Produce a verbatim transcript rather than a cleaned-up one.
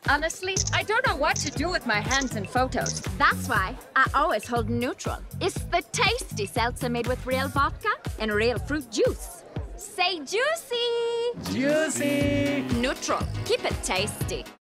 Honestly, I don't know what to do with my hands in photos. That's why I always hold NÜTRL. It's the tasty seltzer made with real vodka and real fruit juice. Say juicy! Juicy! NÜTRL. Keep it tasty.